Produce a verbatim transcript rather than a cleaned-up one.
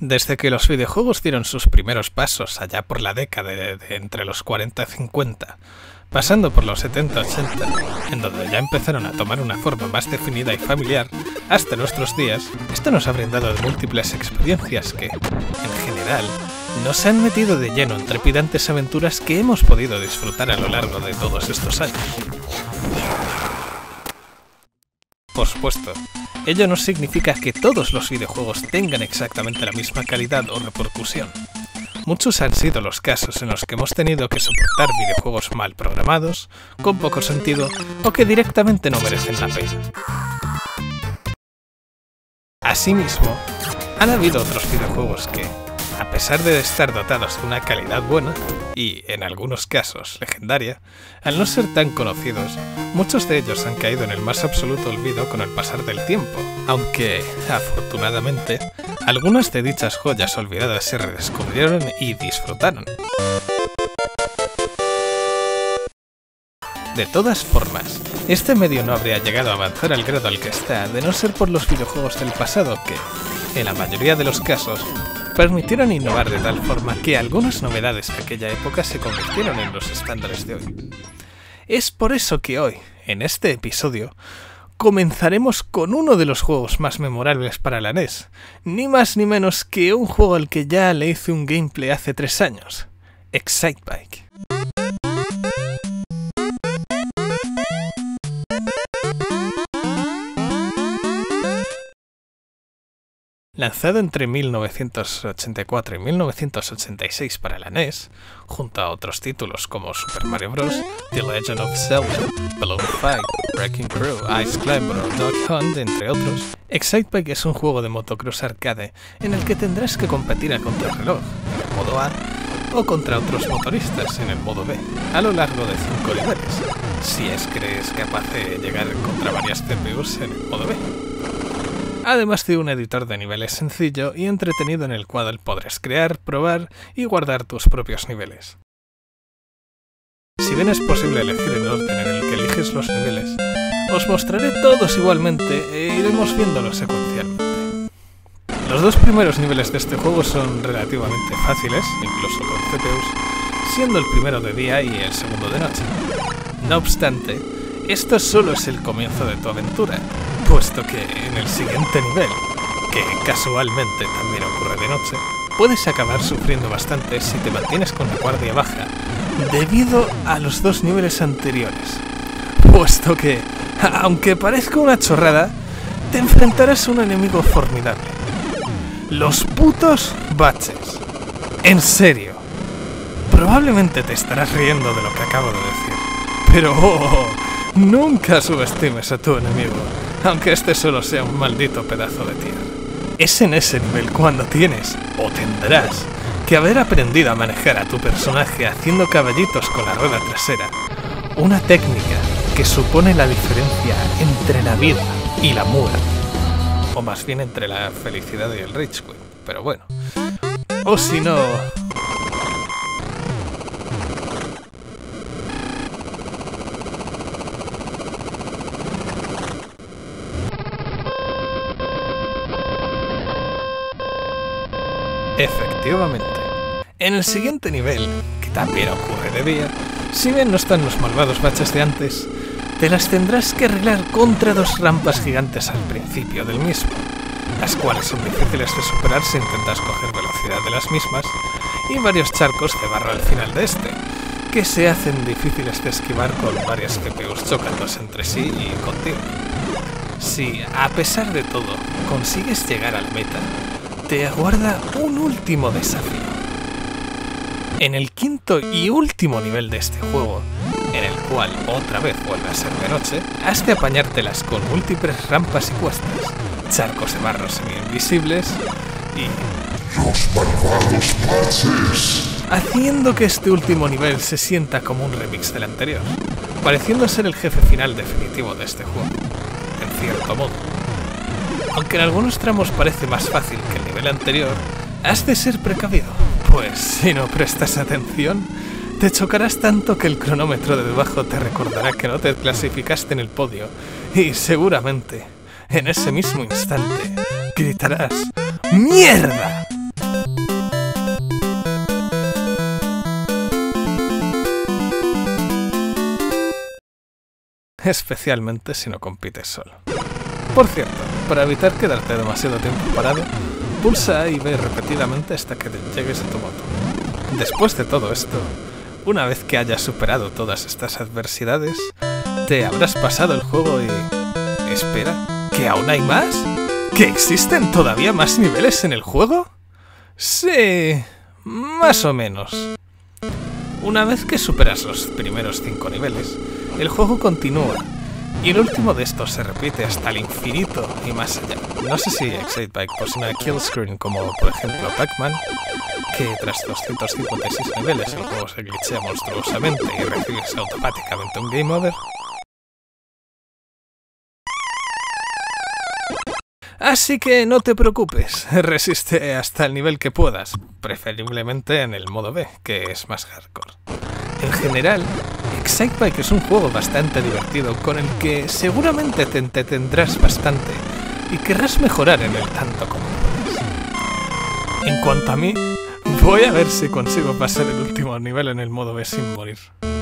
Desde que los videojuegos dieron sus primeros pasos allá por la década de, de entre los cuarenta y cincuenta, pasando por los setenta ochenta, en donde ya empezaron a tomar una forma más definida y familiar, hasta nuestros días, esto nos ha brindado múltiples experiencias que, en general, nos han metido de lleno en trepidantes aventuras que hemos podido disfrutar a lo largo de todos estos años. Por supuesto, ello no significa que todos los videojuegos tengan exactamente la misma calidad o repercusión. Muchos han sido los casos en los que hemos tenido que soportar videojuegos mal programados, con poco sentido o que directamente no merecen la pena. Asimismo, han habido otros videojuegos que, a pesar de estar dotados de una calidad buena, y en algunos casos legendaria, al no ser tan conocidos, muchos de ellos han caído en el más absoluto olvido con el pasar del tiempo, aunque, afortunadamente, algunas de dichas joyas olvidadas se redescubrieron y disfrutaron. De todas formas, este medio no habría llegado a avanzar al grado al que está de no ser por los videojuegos del pasado que, en la mayoría de los casos, permitieron innovar de tal forma que algunas novedades de aquella época se convirtieron en los estándares de hoy. Es por eso que hoy, en este episodio, comenzaremos con uno de los juegos más memorables para la N E S, ni más ni menos que un juego al que ya le hice un gameplay hace tres años, Excitebike. Lanzado entre mil novecientos ochenta y cuatro y mil novecientos ochenta y seis para la N E S, junto a otros títulos como Super Mario Bros., The Legend of Zelda, Balloon Fight, Wrecking Crew, Ice Climber o Dog Hunt, entre otros, Excitebike es un juego de motocross arcade en el que tendrás que competir a contrarreloj, en el modo A, o contra otros motoristas en el modo B, a lo largo de cinco niveles, si es que eres capaz de llegar contra varias C P Us en el modo B. Además de un editor de niveles sencillo y entretenido en el cual podrás crear, probar y guardar tus propios niveles. Si bien es posible elegir el orden en el que eliges los niveles, os mostraré todos igualmente e iremos viéndolos secuencialmente. Los dos primeros niveles de este juego son relativamente fáciles, incluso con C P Us, siendo el primero de día y el segundo de noche. No obstante, esto solo es el comienzo de tu aventura, puesto que en el siguiente nivel, que casualmente también ocurre de noche, puedes acabar sufriendo bastante si te mantienes con la guardia baja, debido a los dos niveles anteriores, puesto que, aunque parezca una chorrada, te enfrentarás a un enemigo formidable. Los putos baches. En serio. Probablemente te estarás riendo de lo que acabo de decir, pero oh, nunca subestimes a tu enemigo, aunque este solo sea un maldito pedazo de tierra. Es en ese nivel cuando tienes, o tendrás, que haber aprendido a manejar a tu personaje haciendo caballitos con la rueda trasera, una técnica que supone la diferencia entre la vida y la muerte, o más bien entre la felicidad y el Rage Quit, pero bueno, o si no... Efectivamente. En el siguiente nivel, que también ocurre de día, si bien no están los malvados baches de antes, te las tendrás que arreglar contra dos rampas gigantes al principio del mismo, las cuales son difíciles de superar si intentas coger velocidad de las mismas, y varios charcos de barro al final de este, que se hacen difíciles de esquivar con varias C P Us chocándose entre sí y contigo. Si, a pesar de todo, consigues llegar a la meta, te aguarda un último desafío. En el quinto y último nivel de este juego, en el cual otra vez vuelve a ser de noche, has de apañártelas con múltiples rampas y cuestas, charcos de barro semi-invisibles y... ¡los malvados baches! Haciendo que este último nivel se sienta como un remix del anterior, pareciendo ser el jefe final definitivo de este juego, en cierto modo. Aunque en algunos tramos parece más fácil que el nivel anterior, has de ser precavido, pues si no prestas atención, te chocarás tanto que el cronómetro de debajo te recordará que no te clasificaste en el podio, y seguramente, en ese mismo instante, gritarás ¡mierda! especialmente si no compites solo. Por cierto, para evitar quedarte demasiado tiempo parado, pulsa A y B repetidamente hasta que llegues a tu moto. Después de todo esto, una vez que hayas superado todas estas adversidades, te habrás pasado el juego y... ¿Espera? ¿Que aún hay más? ¿Que existen todavía más niveles en el juego? Sí, más o menos. Una vez que superas los primeros cinco niveles, el juego continúa, y el último de estos se repite hasta el infinito y más allá. No sé si Excitebike posee una kill screen como por ejemplo Pac-Man, que tras doscientos cincuenta y seis niveles el juego se glitchea monstruosamente y recibes automáticamente un game over. Así que no te preocupes, resiste hasta el nivel que puedas, preferiblemente en el modo B, que es más hardcore. En general, Excitebike es un juego bastante divertido con el que seguramente te entretendrás bastante y querrás mejorar en él tanto como puedas. En cuanto a mí, voy a ver si consigo pasar el último nivel en el modo B sin morir.